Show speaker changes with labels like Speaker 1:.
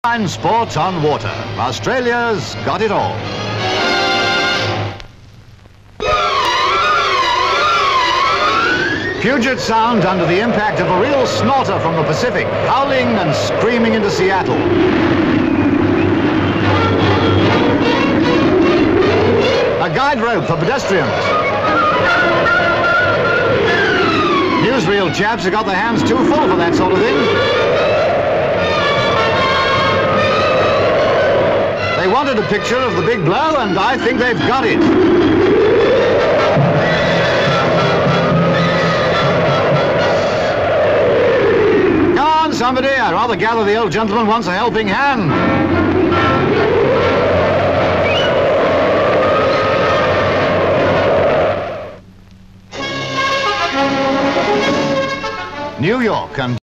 Speaker 1: Sport on water. Australia's got it all. Puget Sound under the impact of a real snorter from the Pacific, howling and screaming into Seattle. A guide rope for pedestrians. Newsreel chaps have got their hands too full for that sort of thing. They wanted a picture of the big blow, and I think they've got it. Come on, somebody. I'd rather gather the old gentleman wants a helping hand. New York and